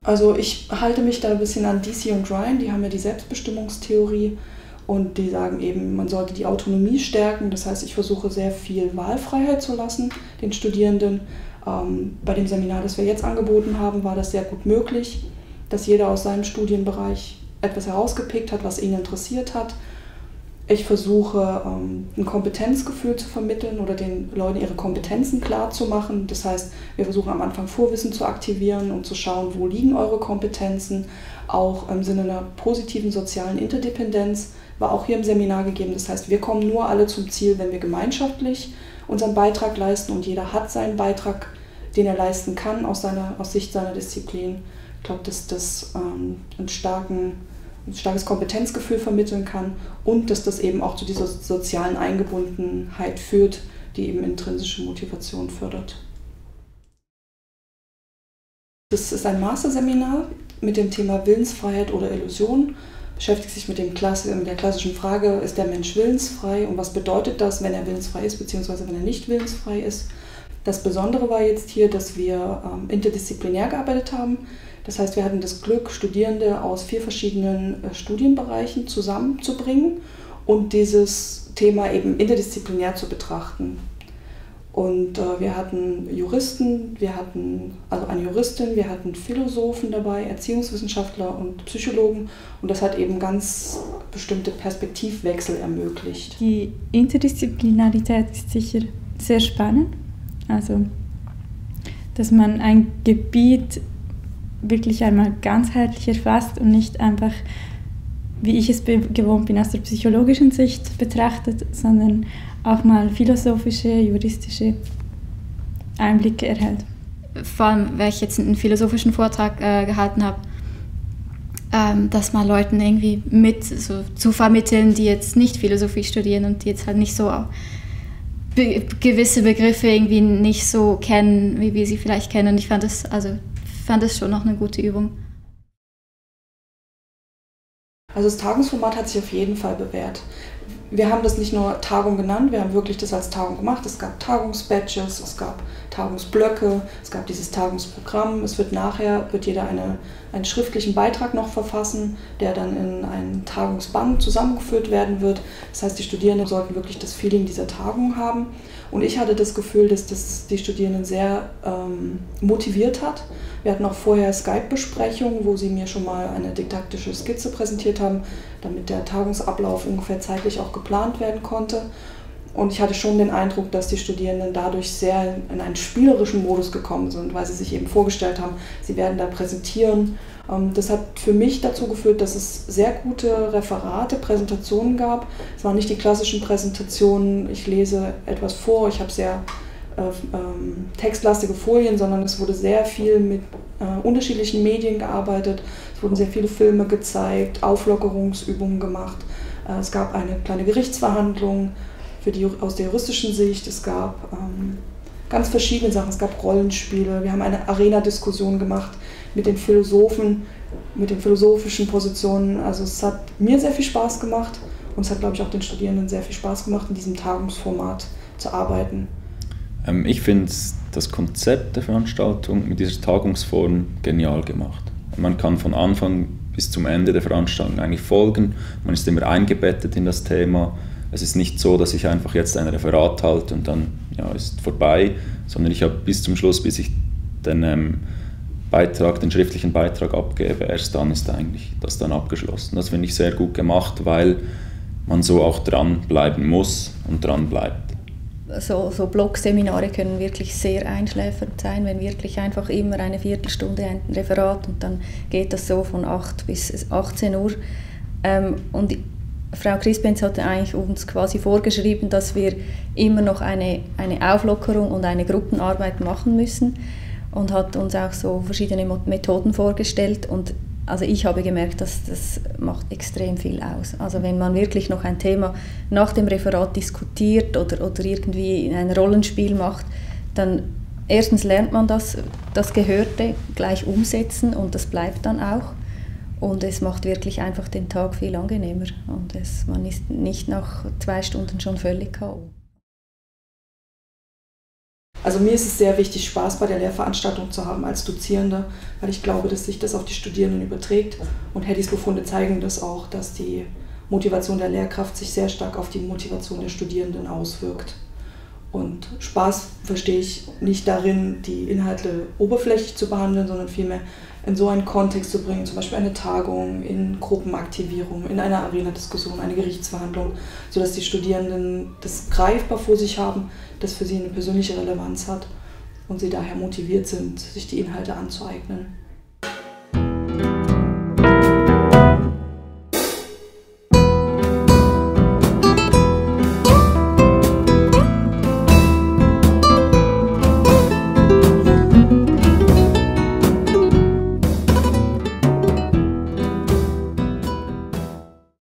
Also ich halte mich da ein bisschen an DC und Ryan, die haben ja die Selbstbestimmungstheorie und die sagen eben, man sollte die Autonomie stärken. Das heißt, ich versuche sehr viel Wahlfreiheit zu lassen den Studierenden. Bei dem Seminar, das wir jetzt angeboten haben, war das sehr gut möglich, dass jeder aus seinem Studienbereich etwas herausgepickt hat, was ihn interessiert hat. Ich versuche, ein Kompetenzgefühl zu vermitteln oder den Leuten ihre Kompetenzen klar zu machen. Das heißt, wir versuchen am Anfang Vorwissen zu aktivieren und zu schauen, wo liegen eure Kompetenzen. Auch im Sinne einer positiven sozialen Interdependenz war auch hier im Seminar gegeben. Das heißt, wir kommen nur alle zum Ziel, wenn wir gemeinschaftlich unseren Beitrag leisten und jeder hat seinen Beitrag, den er leisten kann aus Sicht seiner Disziplin. Ich glaube, dass das ein starkes Kompetenzgefühl vermitteln kann und dass das eben auch zu dieser sozialen Eingebundenheit führt, die eben intrinsische Motivation fördert. Das ist ein Masterseminar mit dem Thema Willensfreiheit oder Illusion. Beschäftigt sich mit der klassischen Frage, ist der Mensch willensfrei und was bedeutet das, wenn er willensfrei ist, beziehungsweise wenn er nicht willensfrei ist. Das Besondere war jetzt hier, dass wir interdisziplinär gearbeitet haben. Das heißt, wir hatten das Glück, Studierende aus 4 verschiedenen Studienbereichen zusammenzubringen und dieses Thema eben interdisziplinär zu betrachten. Und wir hatten Juristen, also eine Juristin, wir hatten Philosophen dabei, Erziehungswissenschaftler und Psychologen und das hat eben ganz bestimmte Perspektivwechsel ermöglicht. Die Interdisziplinarität ist sicher sehr spannend, also dass man ein Gebiet wirklich einmal ganzheitlich erfasst und nicht einfach, wie ich es gewohnt bin, aus der psychologischen Sicht betrachtet, sondern auch mal philosophische, juristische Einblicke erhält. Vor allem, weil ich jetzt einen philosophischen Vortrag gehalten habe, dass mal Leuten irgendwie mit so zu vermitteln, die jetzt nicht Philosophie studieren und die jetzt halt nicht so gewisse Begriffe irgendwie nicht so kennen, wie wir sie vielleicht kennen. Und ich fand das schon noch eine gute Übung. Also das Tagungsformat hat sich auf jeden Fall bewährt. Wir haben das nicht nur Tagung genannt, wir haben wirklich das als Tagung gemacht. Es gab Tagungsbadges, es gab Tagungsblöcke, es gab dieses Tagungsprogramm. Wird jeder einen schriftlichen Beitrag noch verfassen, der dann in einen Tagungsband zusammengeführt werden wird. Das heißt, die Studierenden sollten wirklich das Feeling dieser Tagung haben. Und ich hatte das Gefühl, dass das die Studierenden sehr motiviert hat. Wir hatten auch vorher Skype-Besprechungen, wo sie mir schon mal eine didaktische Skizze präsentiert haben, damit der Tagungsablauf ungefähr zeitlich auch geplant werden konnte. Und ich hatte schon den Eindruck, dass die Studierenden dadurch sehr in einen spielerischen Modus gekommen sind, weil sie sich eben vorgestellt haben, sie werden da präsentieren. Das hat für mich dazu geführt, dass es sehr gute Referate, Präsentationen gab. Es waren nicht die klassischen Präsentationen, ich lese etwas vor, ich habe sehr textlastige Folien, sondern es wurde sehr viel mit unterschiedlichen Medien gearbeitet. Es wurden sehr viele Filme gezeigt, Auflockerungsübungen gemacht. Es gab eine kleine Gerichtsverhandlung aus der juristischen Sicht. Es gab ganz verschiedene Sachen. Es gab Rollenspiele. Wir haben eine Arena-Diskussion gemacht mit den Philosophen, mit den philosophischen Positionen. Also es hat mir sehr viel Spaß gemacht und es hat, glaube ich, auch den Studierenden sehr viel Spaß gemacht, in diesem Tagungsformat zu arbeiten. Ich finde das Konzept der Veranstaltung mit dieser Tagungsform genial gemacht. Man kann von Anfang bis zum Ende der Veranstaltung eigentlich folgen. Man ist immer eingebettet in das Thema. Es ist nicht so, dass ich einfach jetzt ein Referat halte und dann ist vorbei, sondern ich habe bis zum Schluss, bis ich den schriftlichen Beitrag abgebe, erst dann ist eigentlich das dann abgeschlossen. Das finde ich sehr gut gemacht, weil man so auch dranbleiben muss und dran bleibt. So Blogseminare können wirklich sehr einschläfernd sein, wenn wirklich einfach immer eine Viertelstunde ein Referat und dann geht das so von 8 bis 18 Uhr. Und Frau Crispens hatte eigentlich uns quasi vorgeschrieben, dass wir immer noch eine Auflockerung und eine Gruppenarbeit machen müssen und hat uns auch so verschiedene Methoden vorgestellt und also ich habe gemerkt, dass das macht extrem viel aus. Also wenn man wirklich noch ein Thema nach dem Referat diskutiert oder irgendwie ein Rollenspiel macht, dann erstens lernt man das Gehörte gleich umsetzen und das bleibt dann auch. Und es macht wirklich einfach den Tag viel angenehmer und man ist nicht nach 2 Stunden schon völlig K.O. Also mir ist es sehr wichtig, Spaß bei der Lehrveranstaltung zu haben als Dozierende, weil ich glaube, dass sich das auf die Studierenden überträgt. Und Heddys Befunde zeigen das auch, dass die Motivation der Lehrkraft sich sehr stark auf die Motivation der Studierenden auswirkt. Und Spaß verstehe ich nicht darin, die Inhalte oberflächlich zu behandeln, sondern vielmehr in so einen Kontext zu bringen, zum Beispiel eine Tagung, in Gruppenaktivierung, in einer Arena-Diskussion, eine Gerichtsverhandlung, sodass die Studierenden das greifbar vor sich haben, das für sie eine persönliche Relevanz hat und sie daher motiviert sind, sich die Inhalte anzueignen.